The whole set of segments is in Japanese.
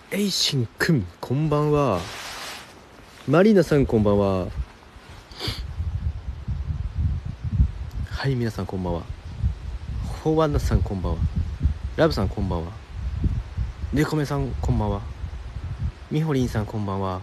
エイシンくんこんばんは。マリーナさんこんばんは。はい、皆さんこんばんは。ホワンナさんこんばんは。ラブさんこんばんは。ネコメさんこんばんは。ミホリンさんこんばんは。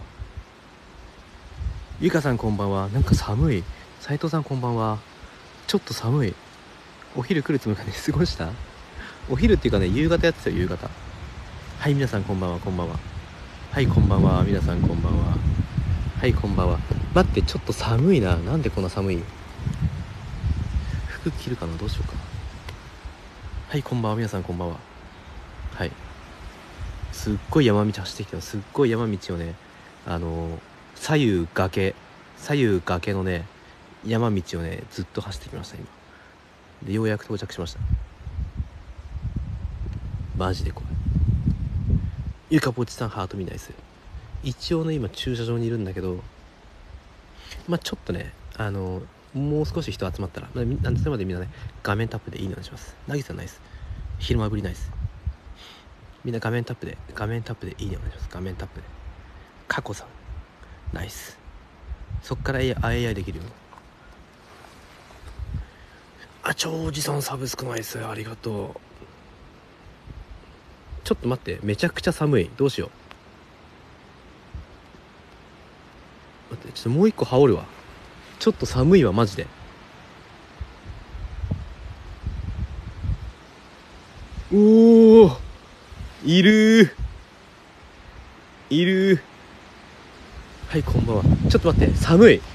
ゆかさんこんばんは。なんか寒い。斉藤さんこんばんは。ちょっと寒い。お昼来るつもりがね過ごした。お昼っていうかね、夕方やってたよ、夕方。はい、皆さんこんばんは、こんばんは。はい、こんばんは。皆さんこんばんは。はい、こんばんは。待って、ちょっと寒いな。なんでこんな寒い。服着るかな、どうしようか。はい、こんばんは。皆さんこんばんは。はい。すっごい山道走ってきたよ。すっごい山道をね、左右崖のね、山道をね、ずっと走ってきました、今。で、ようやく到着しました。マジで怖い。ゆかぽちさん、ハート見ないです。一応ね、今、駐車場にいるんだけど、まあちょっとね、もう少し人集まったら、それまでみんなね、画面タップでいいねお願いします。なぎさんナイス。昼間ぶりナイス。みんな画面タップでいいねお願いします。画面タップで。カコさん、ナイス。そっから AI できるよ。あ、おじさんサブスクナイス。ありがとう。ちょっと待って、めちゃくちゃ寒い。どうしよう。待って、ちょっともう一個羽織るわ。ちょっと寒いわ、マジで。おー、いるー。はい、こんばんは。ちょっと待って、寒い。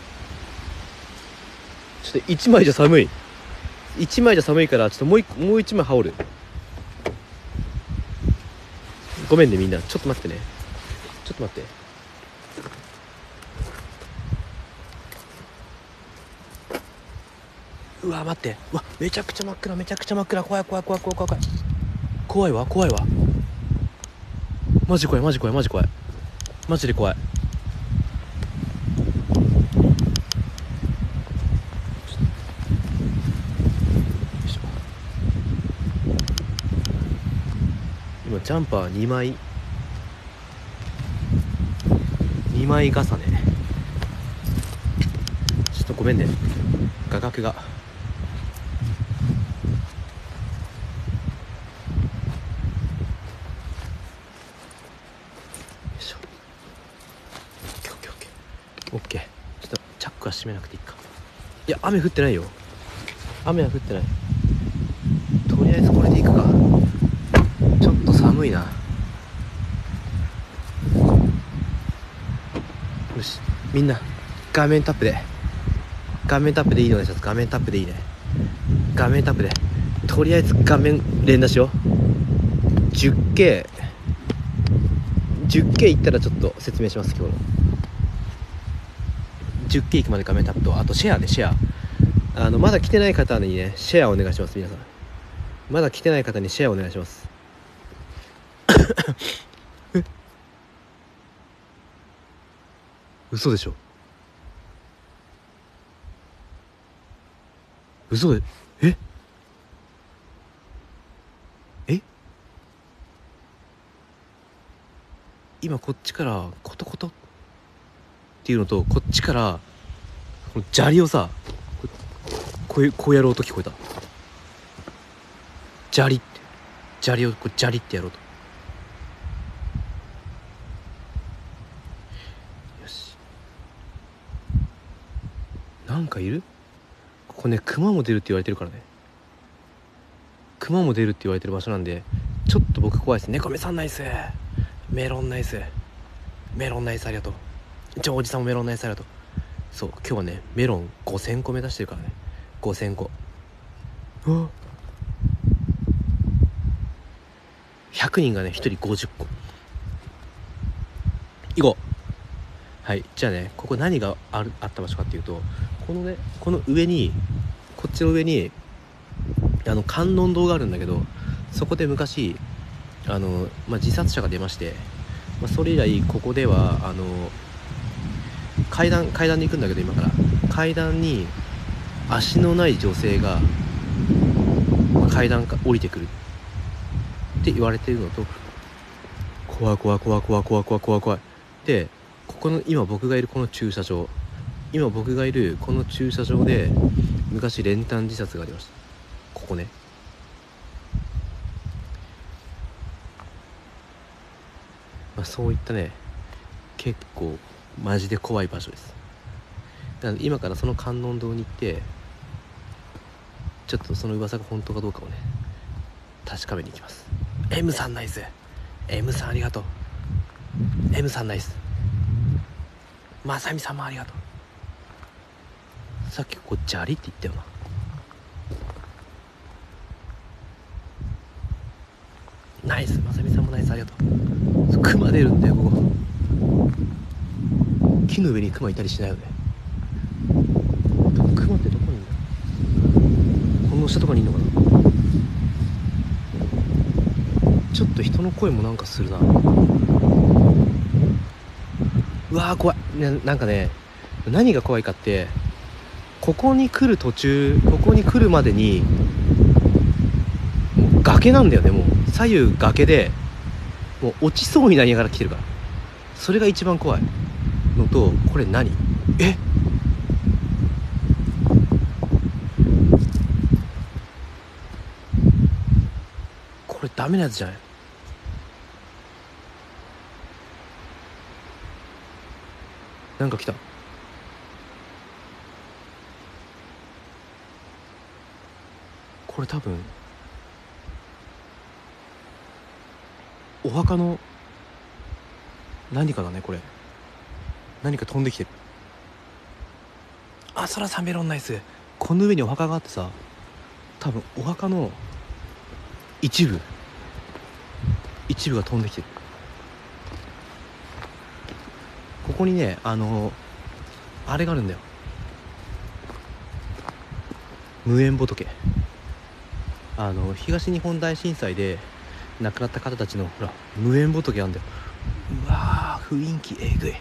ちょっと一枚じゃ寒い。一枚じゃ寒いから、ちょっともう一枚羽織る。ごめんね、みんな。ちょっと待ってね。ちょっと待って。うわ、待って。うわ、めちゃくちゃ真っ暗、めちゃくちゃ真っ暗。怖い。怖いわ。マジ怖い。マジで怖い。今ジャンパー2枚重ね。ちょっとごめんね、画角が。よいしょ。オッケー。ちょっとチャックは閉めなくていいか。いや、雨降ってないよ。雨は降ってない。とりあえずこれでいくか。ちょっと寒いな。よし、みんな画面タップでいいのでしょ。画面タップでいいね。画面タップでとりあえず画面連打しよう。10K いったらちょっと説明します。今日の 10K いくまで画面タップと、あとシェアね。シェア、まだ来てない方にね、シェアお願いします。皆さんまだ来てない方にシェアお願いします。嘘でしょ。嘘で、ええ今こっちからコトコトっていうのと、こっちからこの砂利をさ、こうやろうと聞こえた。砂利を砂利ってやろうと。よし。なんかいる。ここね、熊も出るって言われてるからね。熊も出るって言われてる場所なんで、ちょっと僕怖いです。猫目さんナイス。メロンナイス。ありがとう。おじさんもメロンナイスありがとう。そう、今日はね、メロン5000個目指してるからね。5000個。うわ、100人がね、1人50個。行こう。はい、じゃあね、ここ何があった場所かっていうと、このね、この上に、こっちの上に観音堂があるんだけど、そこで昔自殺者が出まして、それ以来ここでは階段に行くんだけど、今から階段に足のない女性が階段か降りてくるって言われてるのと、 怖い怖い怖い怖い怖い怖い怖い怖い。でここの今僕がいるこの駐車場、今僕がいるこの駐車場で昔練炭自殺がありました。ここね。まあそういったね結構マジで怖い場所です。なので今からその観音堂に行ってちょっとその噂が本当かどうかをね確かめに行きます。 M さんナイス、 M さんありがとう、 M さんナイス、まさみさんもありがとう。さっきこっちありって言ったよな。ナイス、まさみさんもナイスありがとう。クマ出るんだよここ。木の上にクマいたりしないよね。クマってどこにいるんだ。この下とかにいるのかな。ちょっと人の声もなんかするな。うわー怖い、なんかね何が怖いかってここに来る途中、ここに来るまでにもう崖なんだよね。もう左右崖でもう落ちそうになりながら来てるから、それが一番怖いのと、これ何、えこれダメなやつじゃない。なんか来た。これ多分お墓の何かだね。これ何か飛んできてる。あ、そらさんメロンナイス。この上にお墓があってさ、多分お墓の一部が飛んできてる。ここにねあれがあるんだよ、無縁仏。東日本大震災で亡くなった方たちのほら無縁仏あんだよ。うわー雰囲気えぐい、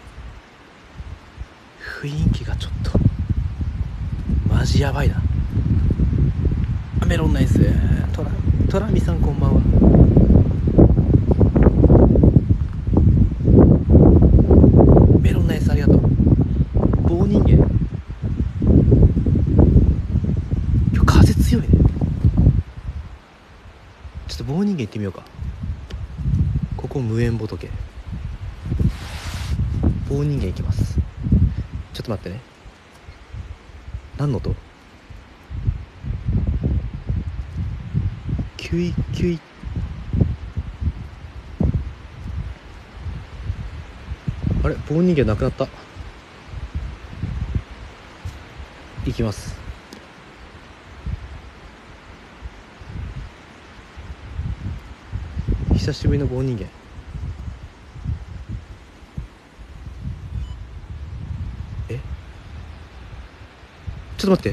雰囲気がちょっとマジやばいな。あ、メロンナイス。トラミさんこんばんは。メロンナイスありがとう。棒人間今日風強いね。ちょっと棒人間行ってみようか。ここ無縁仏、棒人間行きます。ちょっと待ってね。何の音？キュイキュイ。あれ棒人間なくなった。行きます。久しぶりの棒人間。え、ちょっと待って、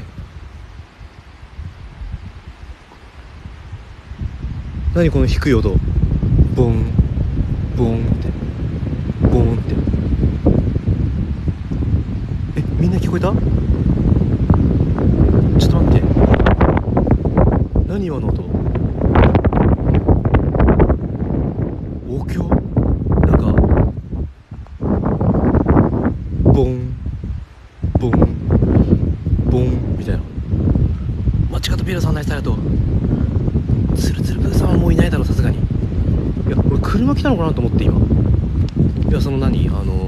何この低い音。ボンボンってボンって。え、みんな聞こえた？ちょっと待って、何今の音。お経なんかボンボンボンみたいな。間違ったピエロさんナイスありがとう。ツルツルプーさんはもういないだろうさすがに。いや俺車来たのかなと思って今。いやその何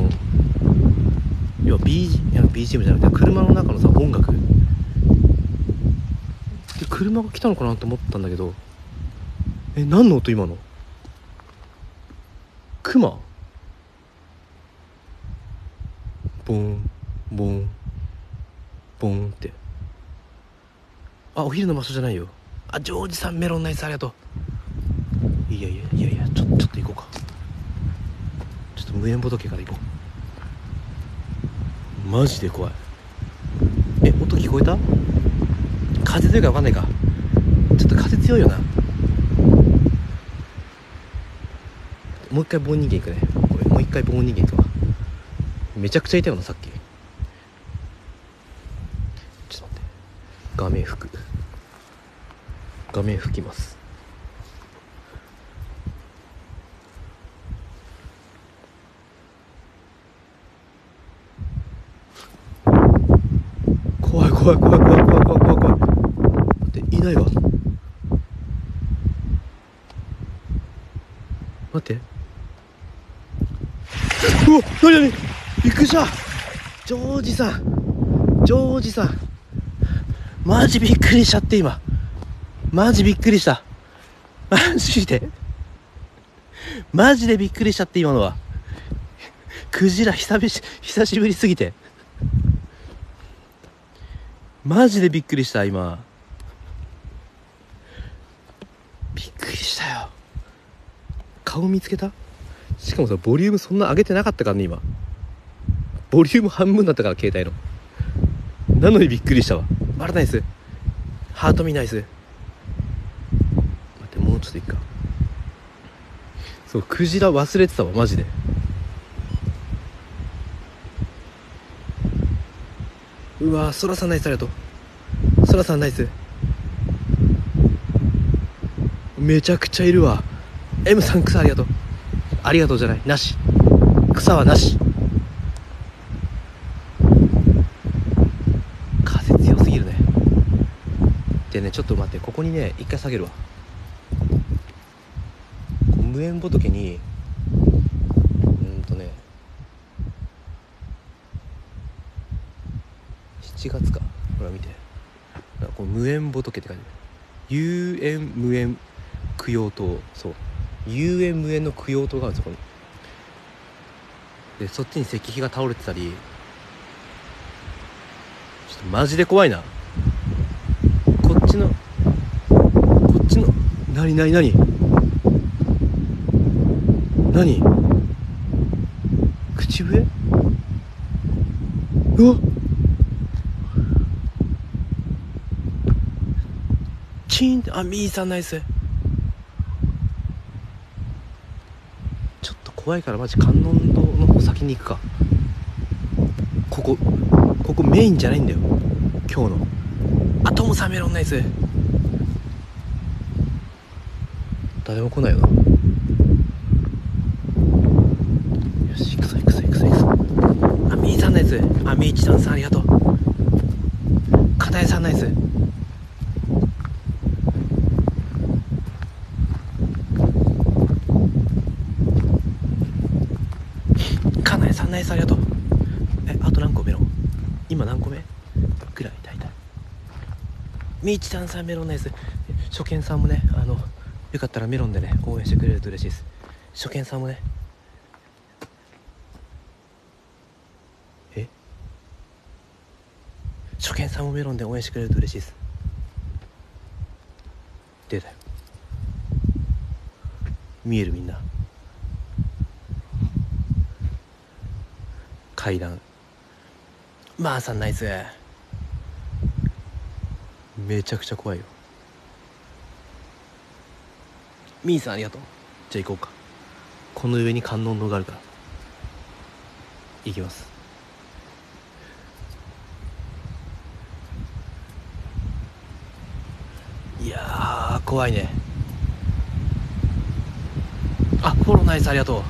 要は BGM じゃなくて車の中のさ音楽で車が来たのかなと思ったんだけど、え、何の音今の。クマ。ボンボンボンって。あ、お昼の場所じゃないよ。あ、ジョージさんメロンナイスありがとう。いやちょっと行こうか。ちょっと無縁仏から行こう。マジで怖い。え、音聞こえた？風強いか分かんないか。ちょっと風強いよな。もう一回棒人間行くね。これもう一回棒人間行くわ。めちゃくちゃいたよなさっき。ちょっと待って、画面吹きます。 怖い怖い怖い怖い怖い怖い怖い。待って、いないわ。待って、うわ、なにびっくりした。ジョージさんマジびっくりしちゃって。今マジびっくりした。マジでびっくりしちゃって。今のはクジラ久しぶりすぎてマジでびっくりした。今びっくりしたよ。顔見つけた。しかもさ、ボリュームそんな上げてなかったからね。今ボリューム半分だったから、携帯の。なのにびっくりしたわ。あら、ナイス。ハートミナイス。待って、もうちょっといいか。そう、クジラ忘れてたわ、マジで。うわー、ソラさんナイス。ありがとう。ソラさんナイス。めちゃくちゃいるわ。 M さん草ありがとう。ありがとうじゃない、なし。草はなし。風強すぎるね。でね、ちょっと待って、ここにね一回下げるわ。無縁仏に7月か、ほら見て、こう無縁仏って書いてある。有縁無縁供養塔。そう、有縁無縁の供養塔があるんですよ、ここに。でそっちに石碑が倒れてたり、ちょっとマジで怖いな。こっちの何口笛。うわっ、チーンって。あ、ミーさんナイス。ちょっと怖いからマジ観音堂の方先に行くか。ここメインじゃないんだよ今日の。あ、トモさんメロンナイス。誰も来ないよな。よし、行くぞ。あ、ミーさんナイス。あ、ミーチさんありがとう。かなえさんナイス。かなえさんナイスありがとう。あと何個メロン。今何個目ぐらい大体。みーちさんメロンナイス。初見さんもね、よかったらメロンでね応援してくれると嬉しいです。初見さんもね。初見さんもメロンで応援してくれると嬉しいです。出たよ。見える、みんな。階段。まあさんナイス。めちゃくちゃ怖いよ。みーさんありがとう。じゃあ行こうか。この上に観音堂があるから行きます。いやー怖いね。あ、フォローナイスありがとう。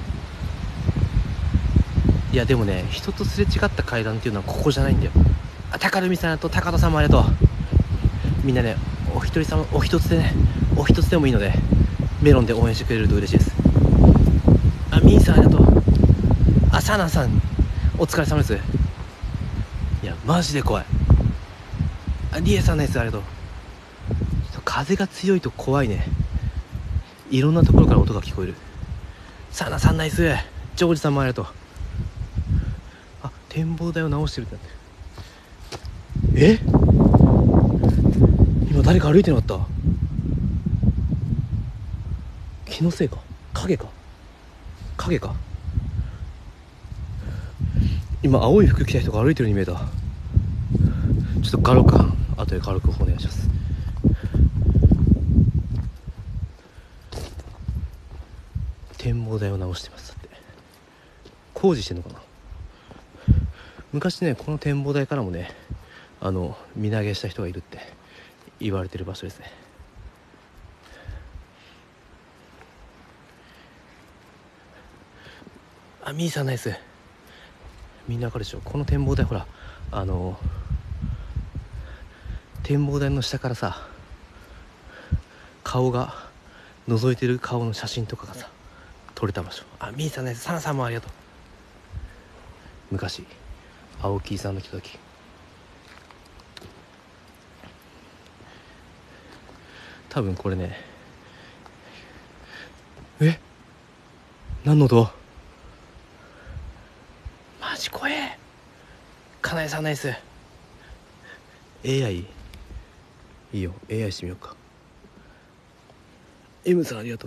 いやでもね、人とすれ違った階段っていうのはここじゃないんだよ。あ、高ルミさんと高田さんもありがとう。みんなね、お一人様お一つでね、お一つでもいいのでメロンで応援してくれると嬉しいです。あ、ミーさんありがとう。あ、サナさんお疲れ様です。いやマジで怖い。あ、リエさんナイスありがとう。風が強いと怖いね。いろんなところから音が聞こえる。サナさんナイス。ジョージさんもありがとう。あ、展望台を直してるってなってる。今誰か歩いてなかった？気のせいか、影か。今青い服着た人が歩いてるように見えた。ちょっと画録後で画録お願いします。展望台を直してます。だって工事してんのかな。昔ね、この展望台からもね、身投げした人がいるって言われてる場所ですね。あ、ミーさんナイス。みんなわかるでしょ、この展望台。ほら展望台の下からさ、顔が覗いてる顔の写真とかがさ撮れた場所。あ、みーさんね、サナさんもありがとう。昔青木さんの来た時、多分これね、何の音？マジ怖え。かなえさんナイス。 AI いいよ、 AI してみようか。 M さんありがと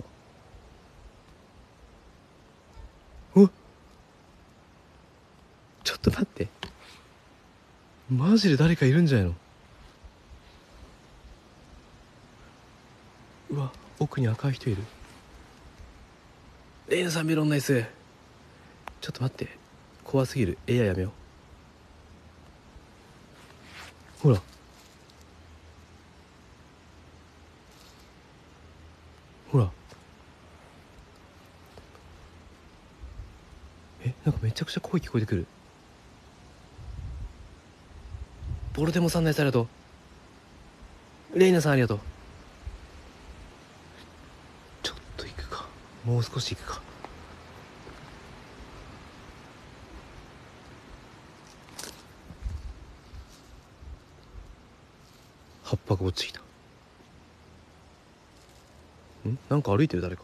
う。お、ちょっと待って、マジで誰かいるんじゃないの？うわ、奥に赤い人いる。レイナさんメロンナイス。ちょっと待って、怖すぎる。 AI やめよう。ほらほら、なんかめちゃくちゃ声聞こえてくる。ボルデモさんナイスありがとう。レイナさんありがとう。ちょっと行くか、もう少し行くか。葉っぱが落ちてきた。なんか歩いてる誰か。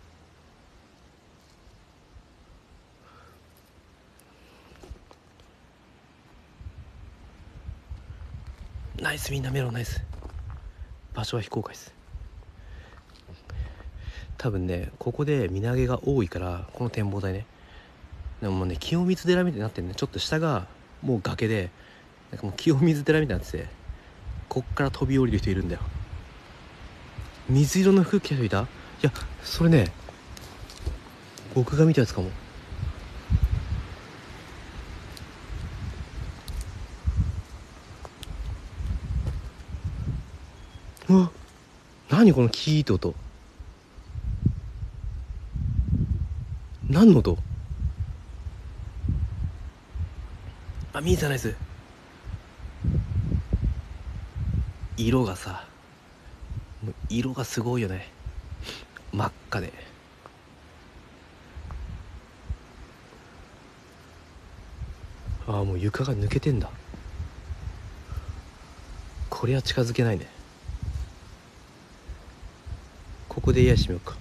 ナイス、みんなメロンナイス。場所は非公開です。多分ね、ここで身投げが多いから、この展望台ね。でももうね、清水寺みたいになってんね。ちょっと下がもう崖で、なんかもう清水寺みたいになってて、こっから飛び降りる人いるんだよ。水色の服着た人いた？いや、それね、僕が見たやつかも。うわ、何このキーって音。何の音？あ、ミーさんナイス。色がさ、もう色がすごいよね。真っ赤で。ああ、もう床が抜けてんだ。これは近づけないね。ここで癒してみようか。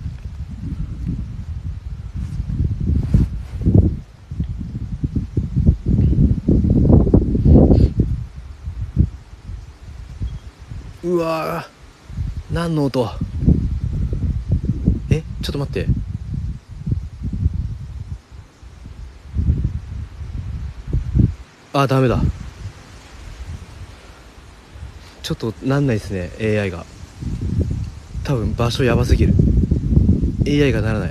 うわー、何の音？ちょっと待って。あ、ダメだ。ちょっとなんないですね、 AI が。多分場所やばすぎる。 AI がならない。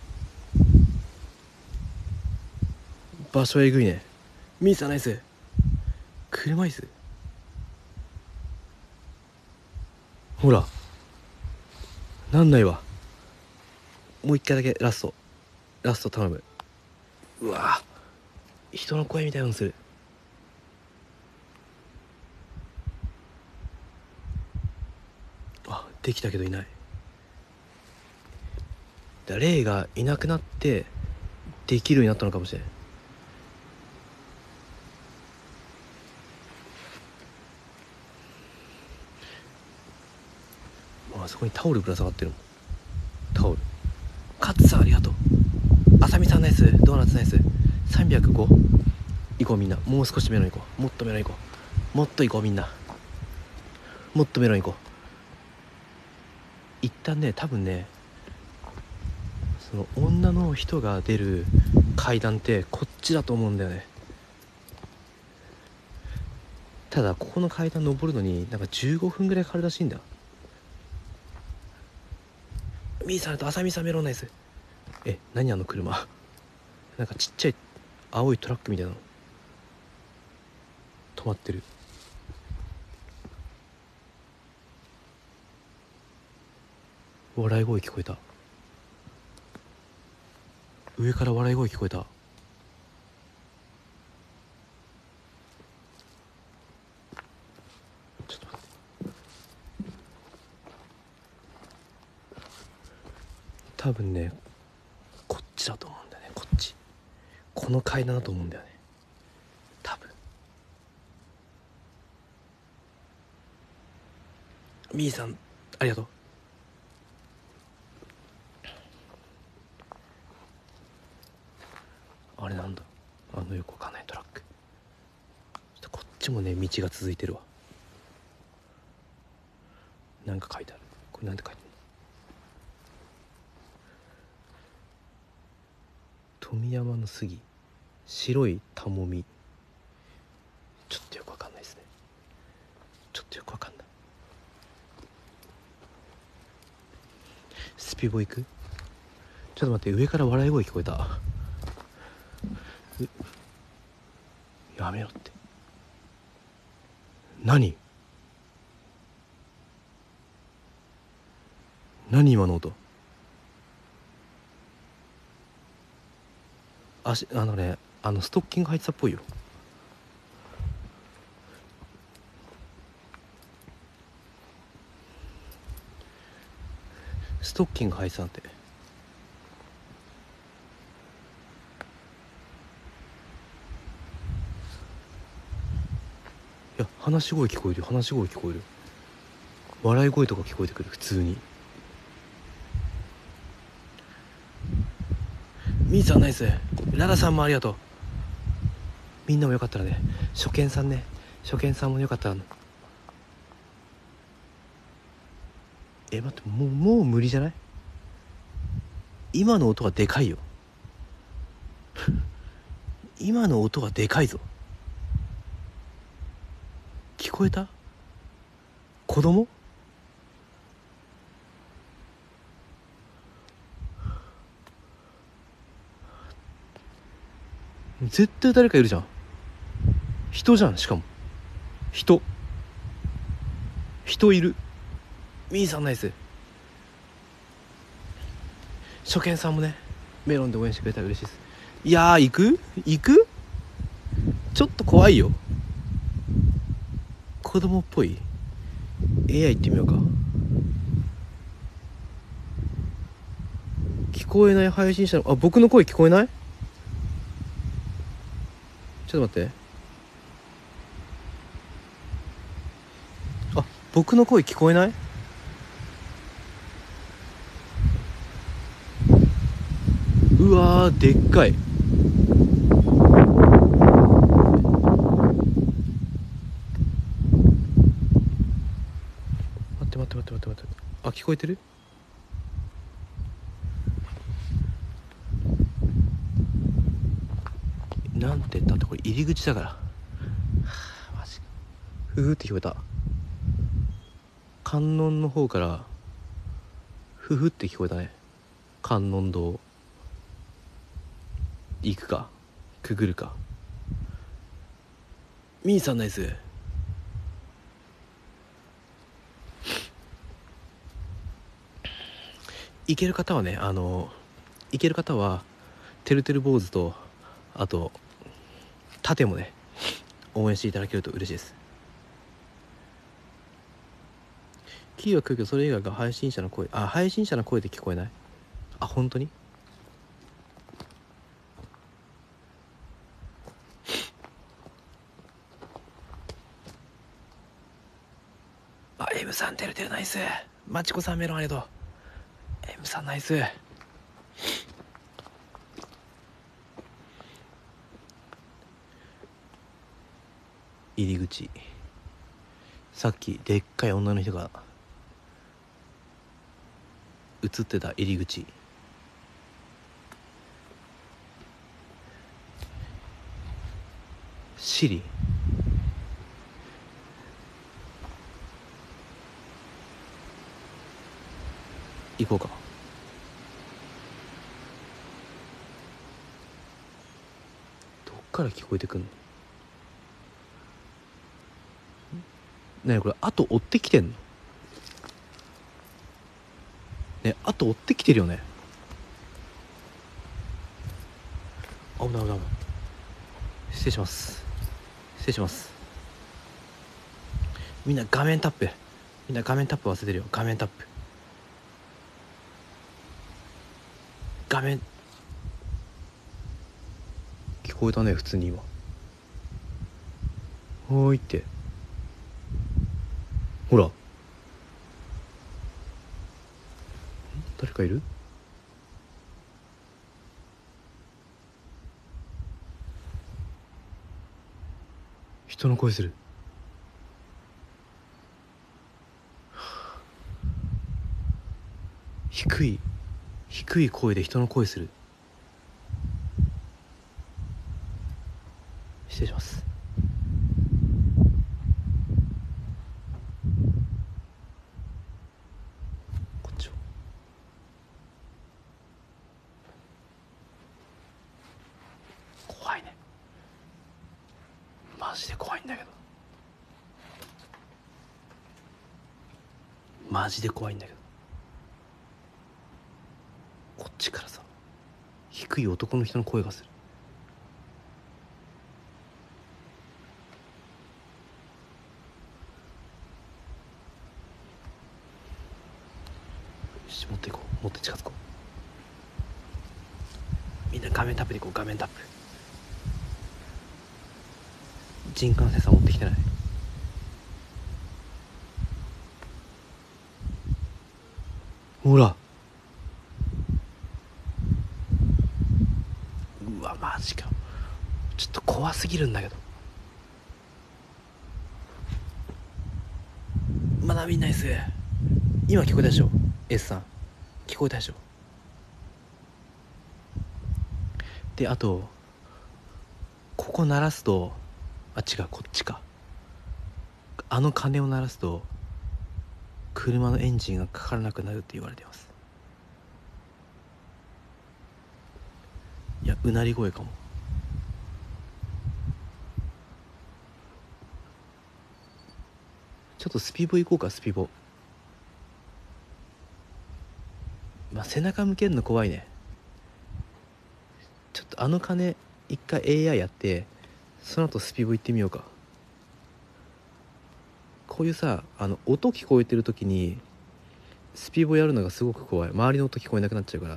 場所えぐいね。ミーさんナイス。車椅子。ほら、なんないわ。もう一回だけラスト頼む。うわ、人の声みたいなのする。あ、できたけどいない。レイがいなくなってできるようになったのかもしれない。あそこにタオルぶら下がってるもん。タオル。カツさんありがとう。あさみさんナイス。ドーナツナイス。305。行こうみんな。もう少しメロン行こう。もっとメロン行こう。もっと行こうみんな。もっとメロン行こう。一旦ね、多分ね、その女の人が出る階段ってこっちだと思うんだよね。ただここの階段登るのになんか15分ぐらいかかるらしいんだ。ミーさんとあさみさんメロンナイス。何あの車。なんかちっちゃい青いトラックみたいなの止まってる。笑い声聞こえた。上から笑い声聞こえた。ちょっと待って。 多分ねこっちだと思うんだよね。こっち、この階段だと思うんだよね多分。みーさんありがとう。あれなんだ、よくわかんないトラック。こっちもね道が続いてるわ。なんか書いてある。これなんて書いてあるの？富山の杉、白いたもみ。ちょっとよくわかんないですね。ちょっとよくわかんない。スピボ行く？ちょっと待って、上から笑い声聞こえた。やめろって。何今の音。ストッキング入ってたっぽいよ。ストッキング履いてたんて。いや、話し声聞こえる。笑い声とか聞こえてくる、普通に。みーさんナイス。ララさんもありがとう。みんなもよかったらね、初見さんもよかったら。待って、もう無理じゃない？今の音はでかいよ。今の音はでかいぞ。聞こえた？子供？絶対誰かいるじゃん。人じゃん。しかも人いる。みーさんナイス。初見さんもね、メロンで応援してくれたら嬉しいです。いやー、行くちょっと怖いよ。子供っぽい。 AI 行ってみようか。聞こえない配信者の、僕の声聞こえない？ちょっと待って。僕の声聞こえない？うわー、でっかい。待って。聞こえてる？なんて言ったって、これ入り口だから。マジか。ふふって聞こえた。観音の方からふふって聞こえたね。観音堂行くか、くぐるか。みーさんナイス。行ける方はね、てるてる坊主と、あと盾もね応援していただけると嬉しいです。キーは来るけど、それ以外が配信者の声。配信者の声で聞こえない？本当に？M さんてるてるナイス。まちこさんメロンありがとう。M さんナイス。入り口、さっきでっかい女の人が映ってた入り口。シリ行こうか。どっから聞こえてくんの？ねえ、これ後追ってきてんの？ね、後追ってきてるよね。危ない。失礼します。みんな画面タップ忘れてるよ。画面タップ。 画面聞こえたね普通に今。おーいってほら誰かいる？人の声する。低い声で人の声する。失礼します。こっちを怖いねマジで怖いんだけどマジで怖いんだけどこっちからさ低い男の人の声がする。よし持っていこう。もっと近づこう。みんな画面タップでいこう。画面タップ。人感センサー持ってきてない？ほらうわマジか。ちょっと怖すぎるんだけど。まだみんなです。今聞こえたでしょ S さん。聞こえたでしょ。であとここ鳴らすと違うこっちか。あの鐘を鳴らすと車のエンジンがかからなくなるって言われています。いやうなり声かも。ちょっとスピボ行こうか。スピボ背中向けるの怖いね。ちょっとあの鐘一回 AI やってその後スピボ行ってみようか。こういうさ音聞こえてる時にスピボやるのがすごく怖い。周りの音聞こえなくなっちゃうから。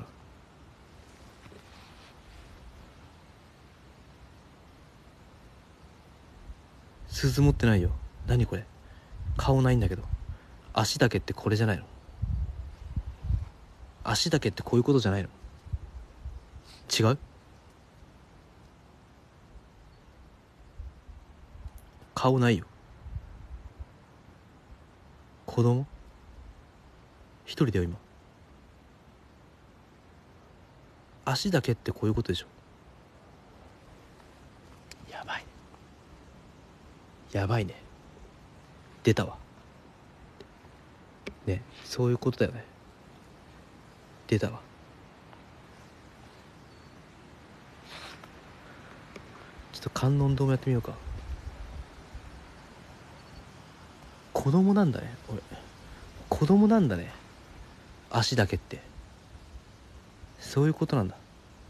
鈴持ってないよ。何これ。顔ないんだけど。足だけってこれじゃないの？足だけってこういうことじゃないの？違う？顔ないよ。子供一人だよ今。足だけってこういうことでしょ。やばいやばいね。出たわね。そういうことだよね。出たわ。ちょっと観音堂もやってみようか。子供なんだね俺。子供なんだね。足だけってそういうことなんだ。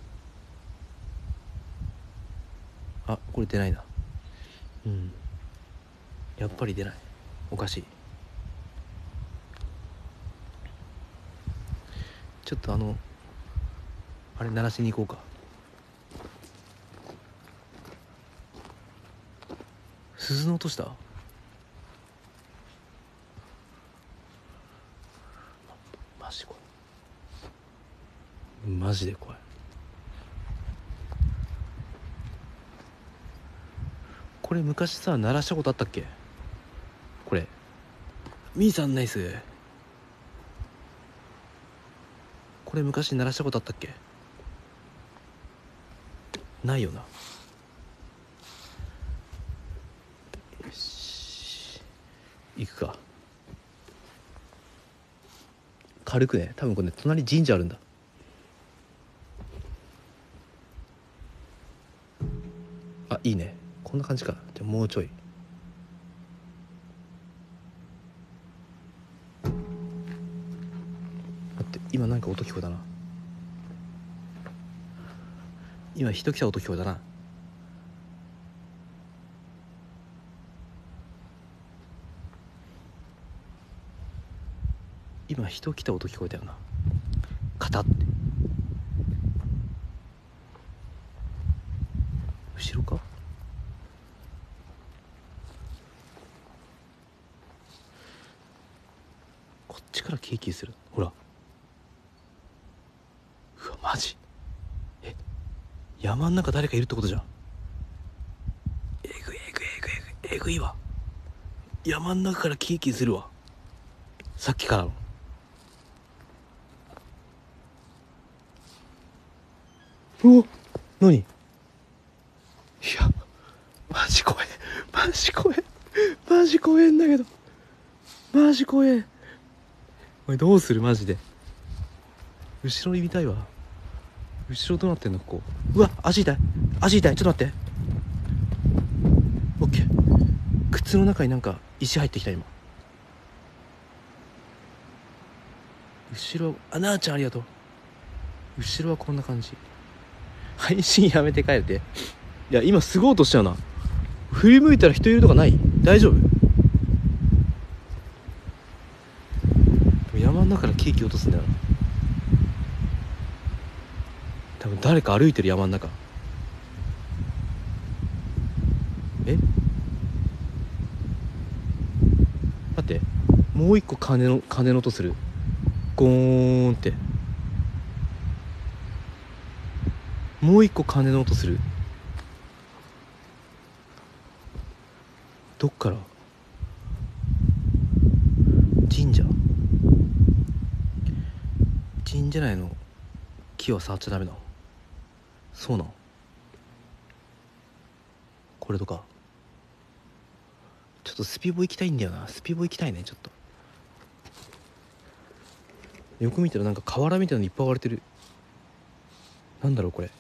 これ出ないな。やっぱり出ない。おかしい。ちょっとあれ鳴らしに行こうか。鈴の音した？マジ怖い。マジで怖い。これ昔さ鳴らしたことあったっけ？これみーさんナイス。これ昔鳴らしたことあったっけ？ないよな。よし行くか。軽くね。多分これね隣神社あるんだ。いいね。こんな感じか。じゃあもうちょい。待って今なんか音聞こえたな。今人来た音聞こえたな。今人来た音聞こえたよな。カタって後ろか。こっちからケーキする。ほら、うわマジ、山ん中誰かいるってことじゃん。えぐいえぐいえぐいえぐいわ。山ん中からケーキするわ、さっきからの。うわ何、いやマジ怖え、マジ怖え、マジ怖えんだけど、マジ怖え。おいどうするマジで。後ろに見たいわ。後ろどうなってんのここ。うわ足痛い、足痛い、ちょっと待って。オッケー。靴の中になんか石入ってきた今。後ろなあちゃんありがとう。後ろはこんな感じ。配信やめて帰って。いや今すごい音しちゃうな。振り向いたら人いるとかない？大丈夫？山の中からケーキ落とすんだよな。多分誰か歩いてる山の中。え、待って、もう一個鐘の音する。ゴーンって。もう一個鐘の音する。どっから？神社内の木は触っちゃダメなの？そうなの？これとかちょっとスピボ行きたいんだよな。スピボ行きたいね。ちょっとよく見たらなんか河原みたいなのいっぱい割れてる。なんだろうこれ。い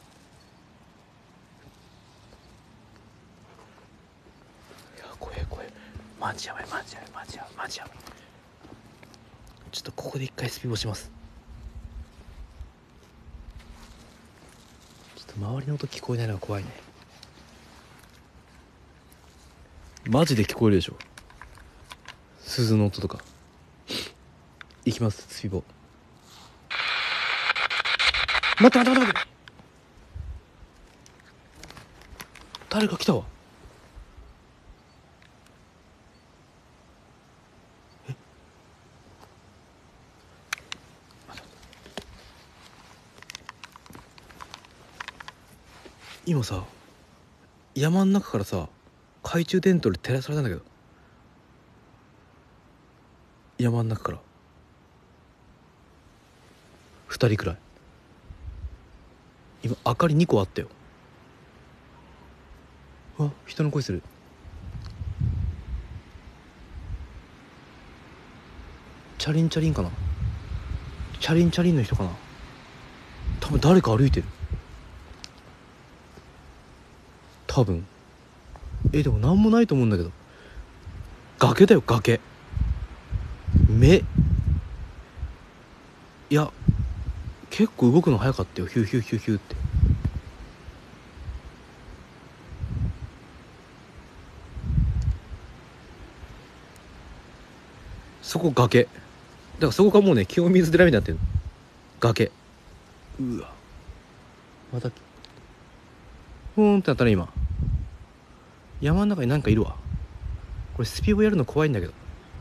や怖え怖え、マジやばいマジやばいマジやばいマジやばい。ちょっとここで一回スピボします。ちょっと周りの音聞こえないのが怖いね。マジで聞こえるでしょ、鈴の音とか。いきます、スピボ。待って待って待って待って、誰か来たわ。今さ山ん中からさ懐中電灯で照らされたんだけど、山ん中から2人くらい。今明かり2個あったよ。うわ人の声する。チャリンチャリンかな、チャリンチャリンの人かな。多分誰か歩いてる、多分。でもなんもないと思うんだけど。崖だよ崖。いや結構動くの早かったよ。ヒューヒューヒューヒューって。そこ崖だからそこがもうね清水寺みたいになってる。崖。うわまたふーんってなったね今。山の中になんかいるわ。これスピードやるの怖いんだけど。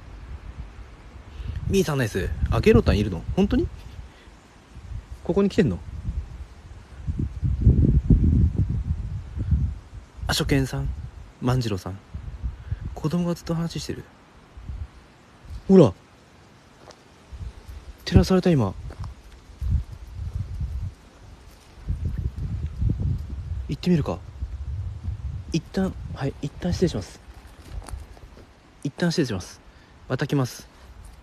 ミーさんナイス。ゲロタンいるの本当に？ここに来てんの？初見さん、万次郎さん、子供がずっと話してる。ほら照らされた今。行ってみるか。一旦失礼します。一旦失礼します。また来ます。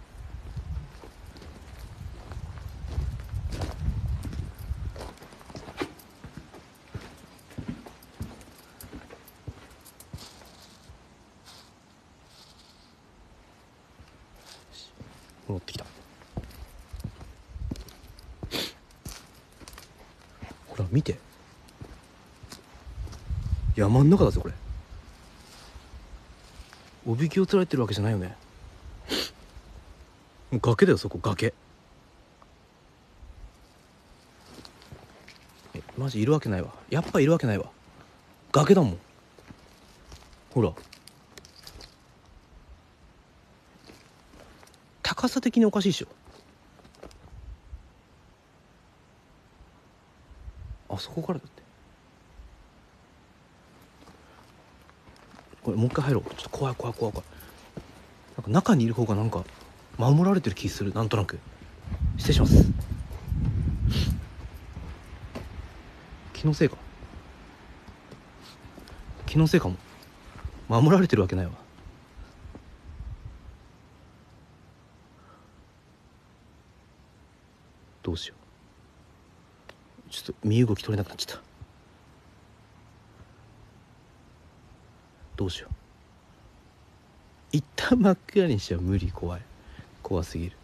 戻ってきた。ほら見て、山ん中だぞこれ。おびき寄せられてるわけじゃないよね。もう崖だよそこ、崖。マジいるわけないわ。やっぱいるわけないわ。 崖だもん。ほら高さ的におかしいでしょ。あそこからだって。これもう一回入ろう。ちょっと怖い怖い怖い怖い。なんか中にいる方がなんか守られてる気する。なんとなく。失礼します。気のせいか。気のせいかも。守られてるわけないわ。どうしよう。ちょっと身動き取れなくなっちゃった。どうしよう。一旦真っ暗にしちゃ無理。怖い。怖すぎる。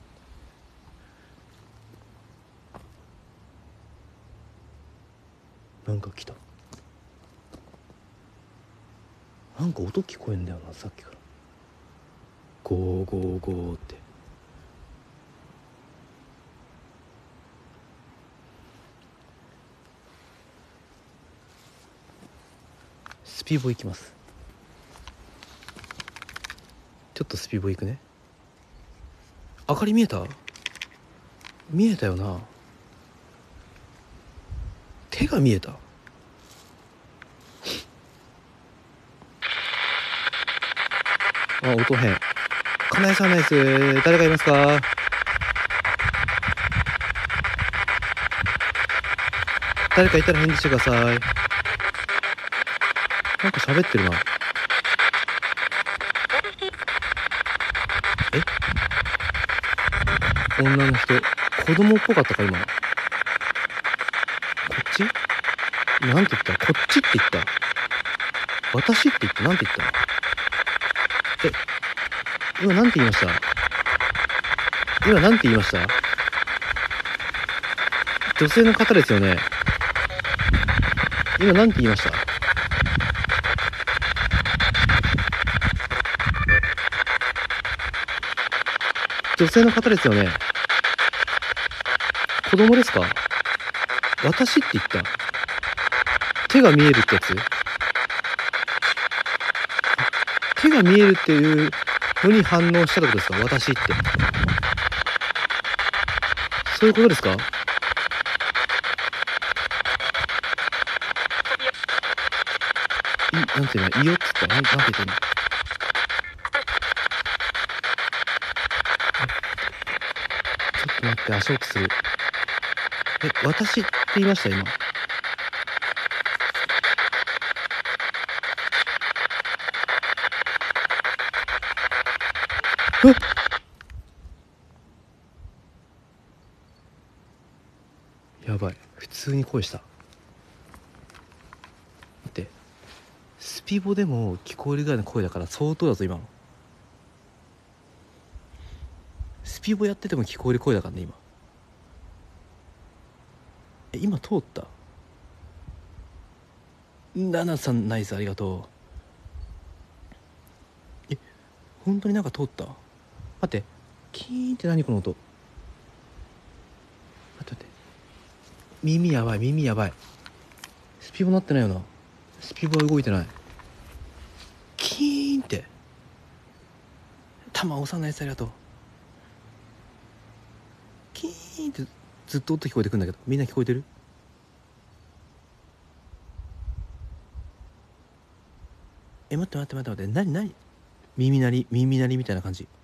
なんか来た。なんか音聞こえんだよな、さっきから。ゴーゴーゴーって。スピボ行きます。ちょっとスピボ行くね。明かり見えた？見えたよな。手が見えた。あ、音変。金井さんナイス。誰かいますか？誰かいたら返事してください。なんか喋ってるな。え？女の人。子供っぽかったか今。こっち？なんて言った？こっちって言った？私って言った？なんて言った？今なんて言いました？今なんて言いました？女性の方ですよね。今なんて言いました？女性の方ですよね。子供ですか？私って言った？手が見えるってやつ？手が見えるっていうのに反応したってことですか？私って。そういうことですか？なんていうの？いいよって言った？なんて言ったの？ちょっと待って、足音する。私って言いました今。やばい、普通に声した。待って、スピボでも聞こえるぐらいの声だから相当だぞ今の。スピボやってても聞こえる声だからね今。今通った？ナナさんナイス、ありがとう。本当になんか通った？待って、キーンって何この音。待って待って、耳やばい、耳やばい。スピボなってないよな。スピボは動いてない。キーンって弾押さないやつ、ありがとう。キーンってずっと音聞こえてくんだけど、みんな聞こえてる？待って待って待って待って、何耳鳴りみたいな感じ。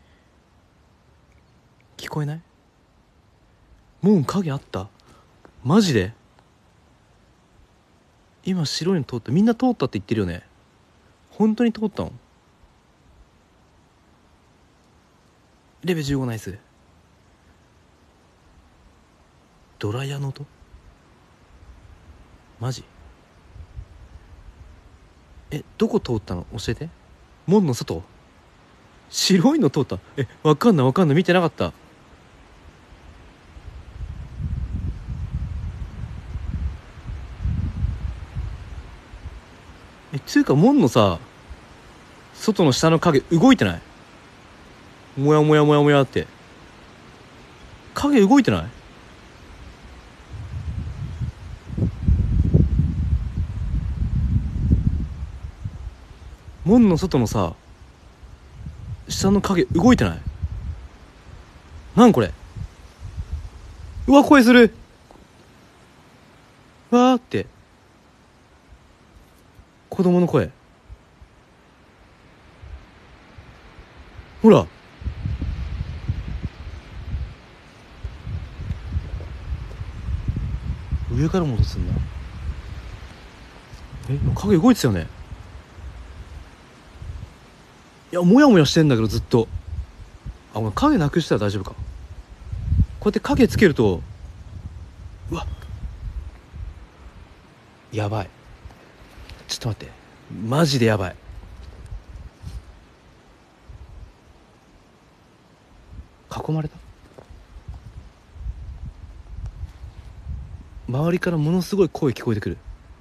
聞こえない？門影あった？マジで？今白いの通った。みんな通ったって言ってるよね。本当に通ったの？レベ15ナイス。ドライヤーの音？マジ？どこ通ったの？教えて。門の外？白いの通った？わかんないわかんない、見てなかった。つうか門のさ、外の下の影動いてない？もやもやもやもやって影動いてない？ 門の外のさ下の影動いてない？なんこれ。うわ声する。わーって子供の声。ほら上からも落とすんだ。影動いてたよね。いやモヤモヤしてんだけどずっと。あ、俺影なくしたら大丈夫か。こうやって影つけると、うわやばい。ちょっと待って、マジでやばい。囲まれた。周りからものすごい声聞こえてくる。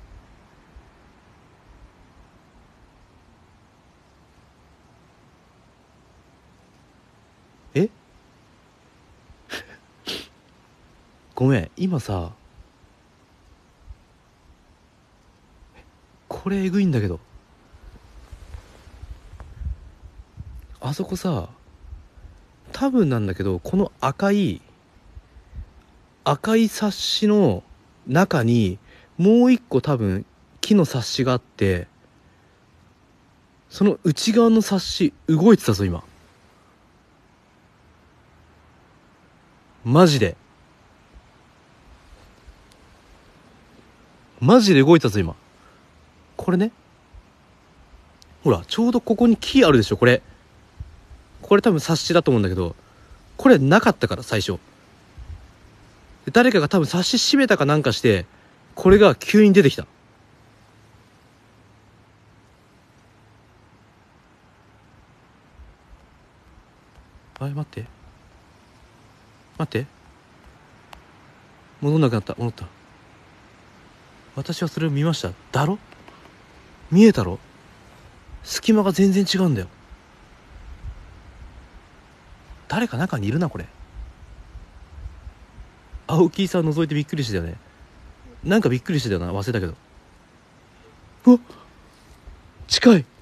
えごめん今さ、これえぐいんだけど、あそこさ多分なんだけど、この赤いサッシの中にもう一個多分木のサッシがあって、その内側のサッシ動いてたぞ今。マジで動いたぞ今。これね、ほらちょうどここに木あるでしょ。これ多分サッシだと思うんだけど、これなかったから最初。誰かが多分サッシ閉めたかなんかして、これが急に出てきた。あれ待って戻んなくなった。戻った。私はそれを見ました。だろ、見えたろ。隙間が全然違うんだよ。誰か中にいるなこれ。青木さん覗いてびっくりしたよね。なんかびっくりしてたよな、忘れたけど。うわ近い。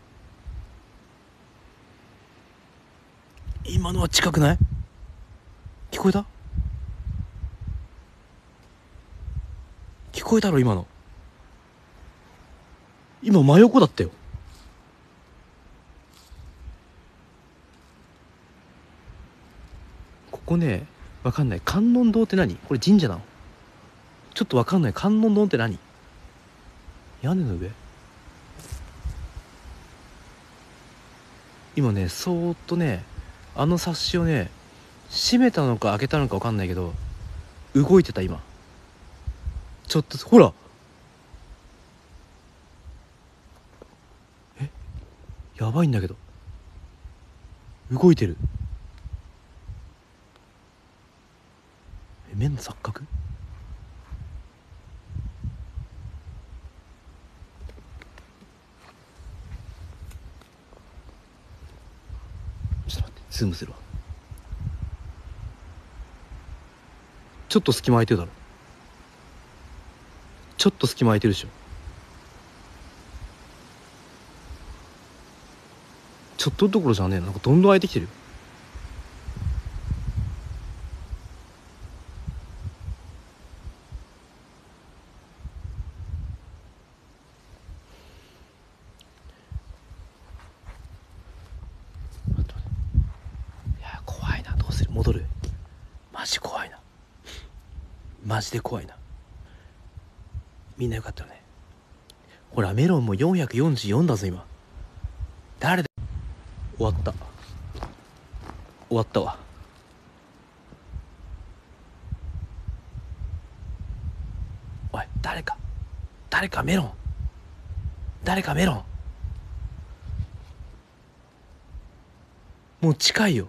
今のは近くない？聞こえた？聞こえたろ今の。今真横だったよ。ここね、わかんない。観音堂って何？これ神社なの？ちょっとわかんない。観音堂って何？屋根の上？今ねそーっとねあのサッシをね閉めたのか開けたのかわかんないけど動いてた今。ちょっとほら、やばいんだけど動いてる。目の錯覚？ちょっと待って、ズームするわ。ちょっと隙間空いてるだろ。ちょっと隙間空いてるでしょ。ちょっとどころじゃねえな。なんかどんどん空いてきてるよ。いや怖いな。どうする？戻る？マジ怖いな。マジで怖いな。みんなよかったよね。ほらメロンも444だぞ今。誰で？終わったわ。おい誰かメロン、もう近いよ。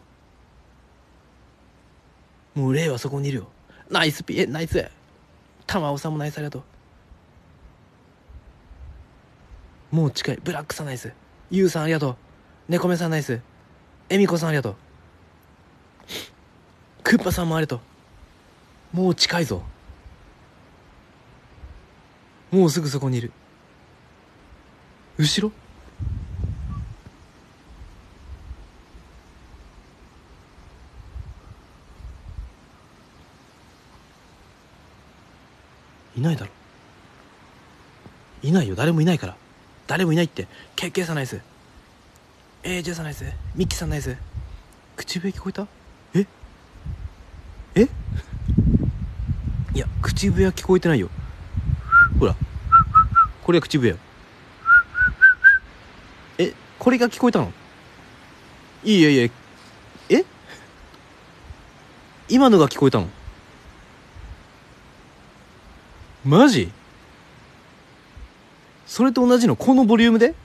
もうレイはそこにいるよ。ナイスピエ、ナイス玉尾さんもナイスありがとう。もう近い。ブラックさんナイス、ユウさんありがとう、猫目さんナイス、エミコさんありがとう、クッパさんもありがとう。もう近いぞ。もうすぐそこにいる。後ろないだろ。いないよ、誰もいないから。誰もいないって。ケイさんナイス。ジェイさんナイス。ミッキーさんナイス。口笛聞こえた？えいや、口笛は聞こえてないよ。ほら、これは口笛よ。これが聞こえたの？いやいや、今のが聞こえたの？マジ？それと同じのこのボリュームで？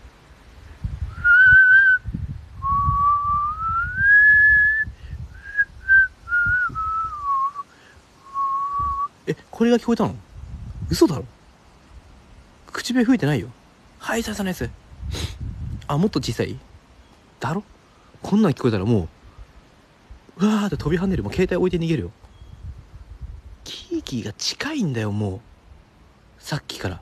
これが聞こえたの？嘘だろ。口笛吹いてないよ。はい、ささないです。もっと小さいだろ。こんなん聞こえたらもうわーって飛び跳ねる。もう携帯置いて逃げるよ。キーキーが近いんだよ、もうさっきから。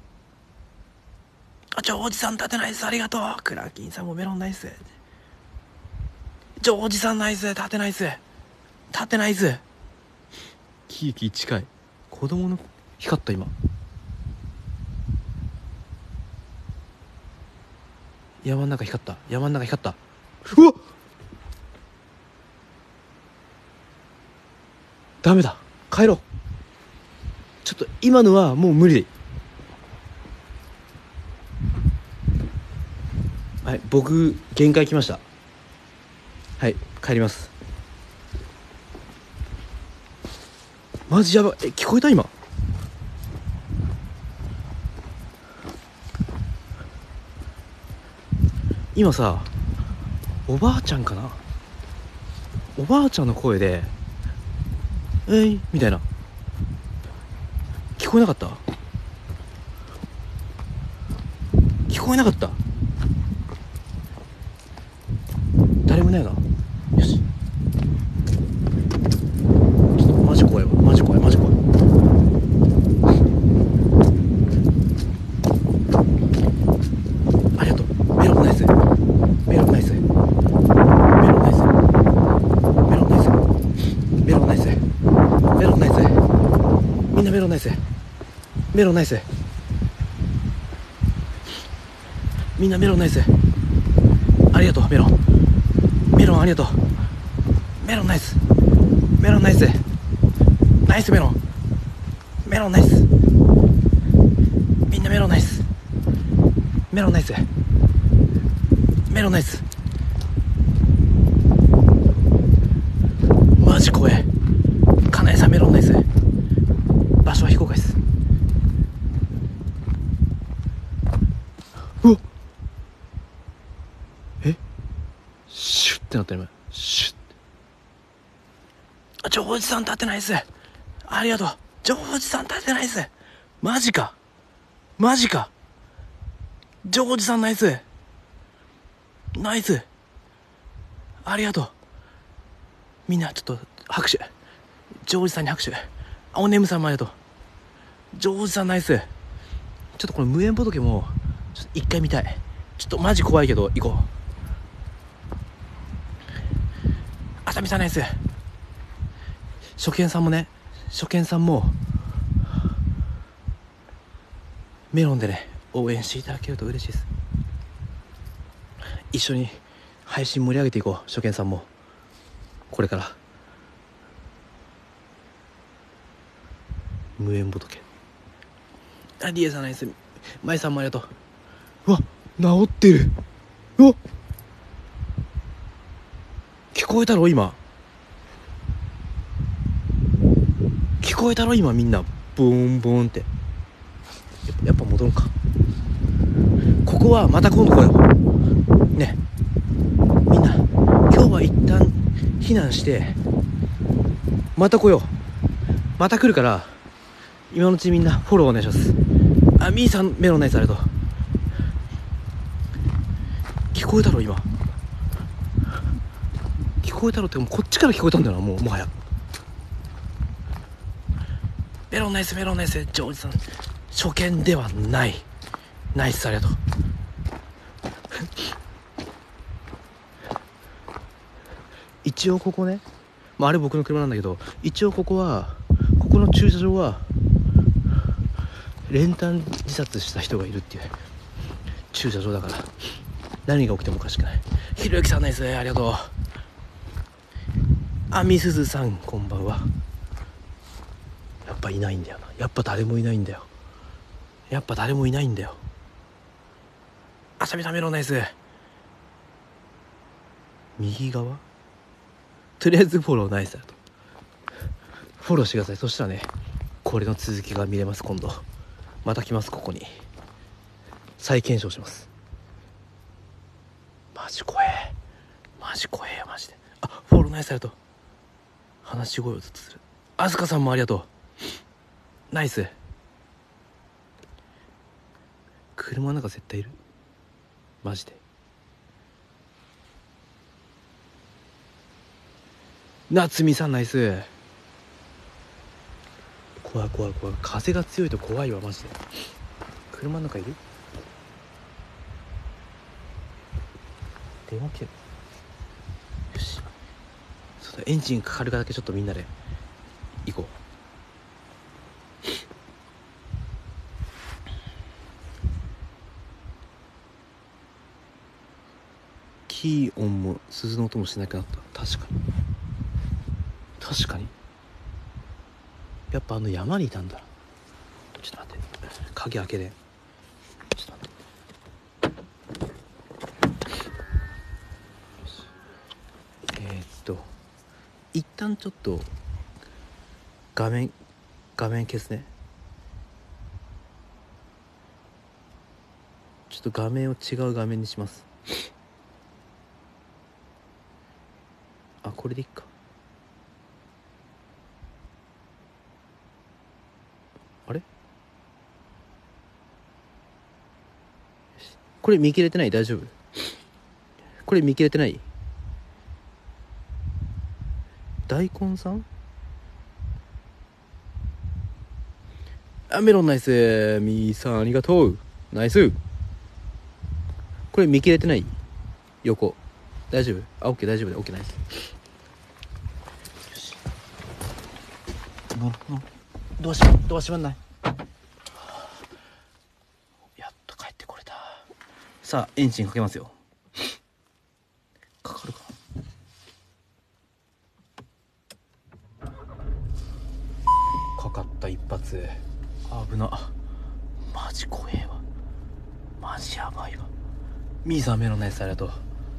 ジョージさん立てないです、ありがとう。クラーキンさんもメロンナイス。ジョージさんナイス、立てないっす、立てないっす。キーキー近い。子供の光った今。山ん中光った、山ん中光った。うわっ、ダメだ、帰ろう。ちょっと今のはもう無理。はい、僕限界来ました。はい、帰ります。マジやばい。聞こえた今？今さ、おばあちゃんかな、おばあちゃんの声でみたいな、聞こえなかった？聞こえなかった？誰もいないな。よし、ちょっとマジ怖いわ、マジ怖い、マジ怖い。ありがとう。メロンナイス、メロンナイス、メロンナイス、メロンナイス、メロンナイス、メロンナイス。みんなメロンナイス、メロンナイス、みんなメロンナイス。ありがとうメロン、メロンありがとう。メロンナイス、メロンナイス、ナイスメロン、メロンナイス。みんなメロンナイス、メロンナイス、メロンナイス。マジ怖え。かなえさんメロンナイス。場所は非公開です。うわっ、シュッってなった今。シュッ。ジョージさん立ってないっす、ありがとう。ジョージさん立ってないっす。マジか、マジか。ジョージさんナイス、ナイス、ありがとう。みんなちょっと拍手。ジョージさんに拍手。おねむさんもありがとう。ジョージさんナイス。ちょっとこの無縁仏もちょっと一回見たい。ちょっとマジ怖いけど行こう。あさみさんナイス。初見さんもね、初見さんもメロンでね応援していただけると嬉しいです。一緒に配信盛り上げていこう。初見さんもこれから無縁仏。リエさんナイス。マイさんもありがとう。うわ、治ってる。うわ、聞こえたろ今、聞こえたろ今。みんなボーンボーンって。やっぱ戻ろうか。ここはまた今度来ようね。みんな今日は一旦避難してまた来よう。また来るから今のうちみんなフォローお願いします。ミーさんメロンナイスありがとう。聞こえたろ今、聞こえたろってもうこっちから聞こえたんだよな、もはや。メロンナイス、メロンナイス。ジョージさん初見ではない、ナイスありがとう。一応ここね、あれ僕の車なんだけど、一応ここの駐車場は練炭自殺した人がいるっていう駐車場だから、何が起きてもおかしくない。ひろゆきさんナイス、ありがとう。あみすずさんこんばんは。やっぱいないんだよな。やっぱ誰もいないんだよ。やっぱ誰もいないんだよ。あさみさんメロンナイス。右側とりあえずフォローナイスだと。フォローしてください。そしたらね、これの続きが見れます。今度また来ます。ここに再検証します。マジ怖え、マジ怖えよマジで。あ、フォローナイスだと。話し声をずっとする。あずかさんもありがとう。ナイス。車の中絶対いるマジで。夏美さんナイス。怖い怖い怖い。風が強いと怖いわマジで。車の中いる。電話来てる。よし、そうだ、エンジンかかるかだけちょっとみんなで行こう。キー音も鈴の音もしなくなった。確かに確かに。やっぱあの山にいたんだ。ちょっと待って、鍵開けれん。ちょっと待って。一旦ちょっと画面消すね。ちょっと画面を違う画面にします。あ、これでいいか。あれ、これ見切れてない？大丈夫？これ見切れてない？大根さん、あ、メロンナイス。みーさんありがとう。ナイス。これ見切れてない？横大丈夫？あ、オッケー大丈夫だ。オッケーナイス。よし、ドア閉まんない。やっと帰ってこれた。さあエンジンかけますよ。かかるかな。かかった一発。危な。マジ怖えわ。マジやばいわ。ミーさんメロンナイスありがとう。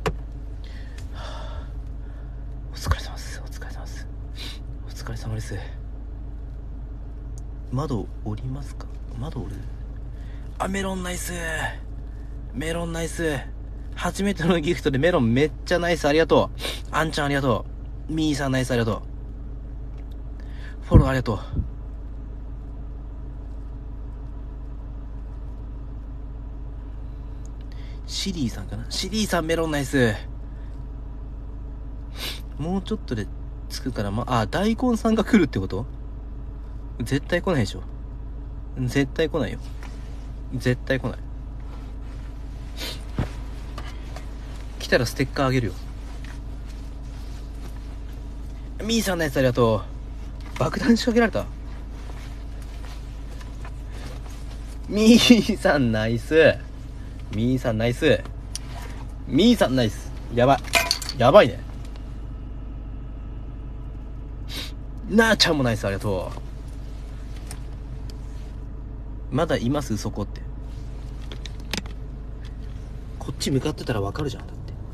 お疲れ様です。お疲れ様です。お疲れ様です。窓降りますか？窓降りる。あ、メロンナイス。メロンナイス。初めてのギフトでメロンめっちゃナイス。ありがとう。あんちゃんありがとう。ミーさんナイスありがとう。フォローありがとう。シリーさんかな。シリーさんメロンナイス。もうちょっとで着くから、あ、大根さんが来るってこと？絶対来ないでしょ。絶対来ないよ。絶対来ない。来たらステッカーあげるよ。ミーさんのやつありがとう。爆弾仕掛けられた。ミーさんナイス。ミーさんナイス。ミーさんナイス。やばい。やばいね。なあちゃんもナイスありがとう。まだいますそこって。こっち向かってたらわかるじゃん。だって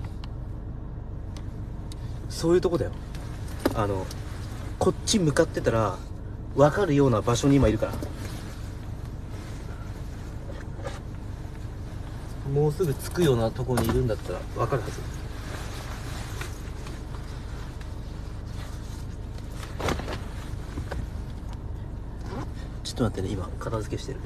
そういうとこだよ。こっち向かってたらわかるような場所に今いるから。もうすぐ着くようなところにいるんだったらわかるはず。ちょっと待ってね、今片付けしてる。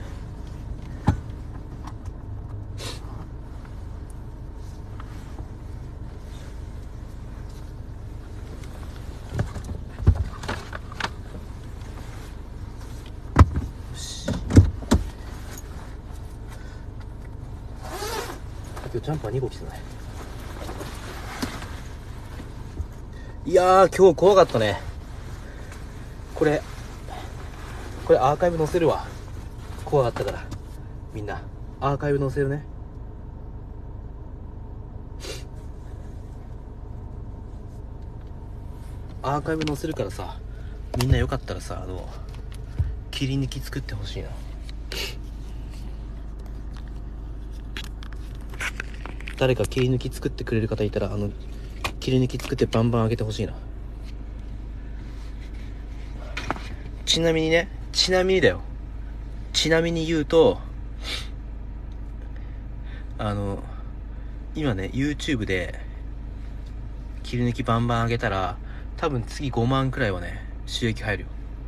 今日ジャンパー2号着てない。いやー今日怖かったね。これアーカイブ載せるわ。 怖かったから。みんなアーカイブ載せるね。アーカイブ載せるからさ、みんなよかったらさ、切り抜き作ってほしいな。誰か切り抜き作ってくれる方いたら、切り抜き作ってバンバン上げてほしいな。ちなみにだよ。ちなみに言うと、今ね YouTube で切り抜きバンバン上げたら、多分次5万くらいはね収益入るよ。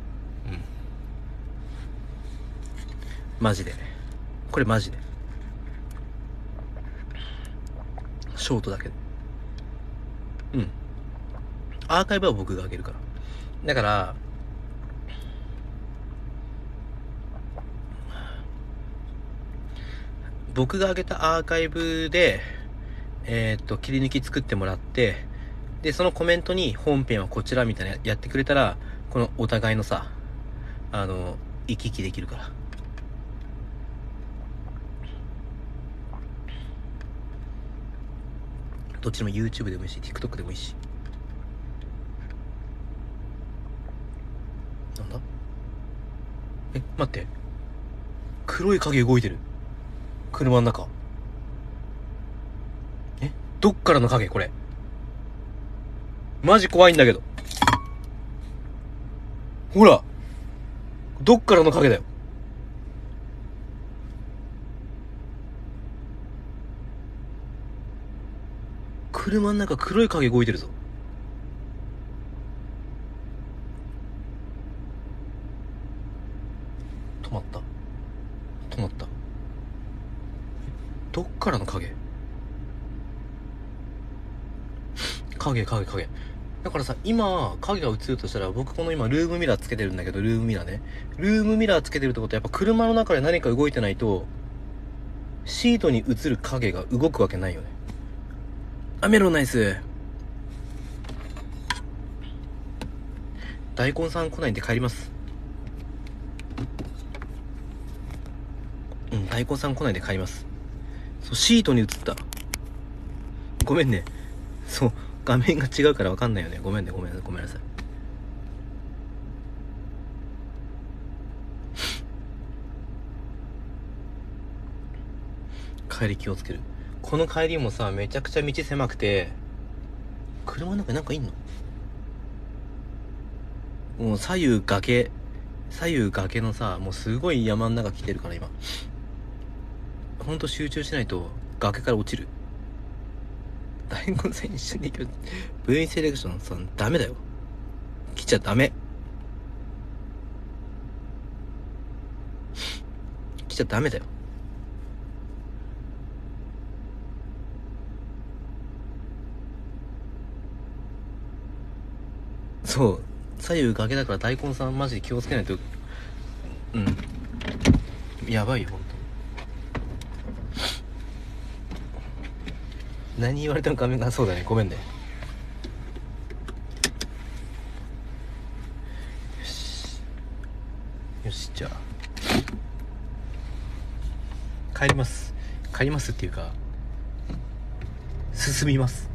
マジで、これマジでショートだけど。アーカイブは僕が上げるから。だから僕が上げたアーカイブで切り抜き作ってもらって、でそのコメントに本編はこちらみたいなやってくれたら、このお互いのさ、行き来できるから。どっちでも YouTube でもいいし TikTok でもいいし。なんだ、待って、黒い影動いてる。車の中。どっからの影これ。マジ怖いんだけど。ほら、どっからの影だよ。車の中黒い影動いてるぞ。止まった。どっからの影。影。だからさ、今影が映るとしたら、僕この今ルームミラーつけてるんだけど、ルームミラーつけてるってことは、やっぱ車の中で何か動いてないとシートに映る影が動くわけないよね。メロンナイス。大根さん来ないんで帰ります。大根さん来ないで帰ります。そう、シートに映った。ごめんね。そう、画面が違うから分かんないよね。ごめんなさい。帰り気をつける。この帰りもさ、めちゃくちゃ道狭くて、車の中になんかいんの？もう左右崖のさ、もうすごい山の中来てるから今。ほんと集中しないと崖から落ちる。大根さん一緒に行く。部員セレクションさんダメだよ。来ちゃダメ。来ちゃダメだよ。そう、左右崖だから大根さんマジで気をつけないと。やばいよほんと。何言われても画面が、そうだね、ごめんね。よし、じゃあ帰りますっていうか、進みます。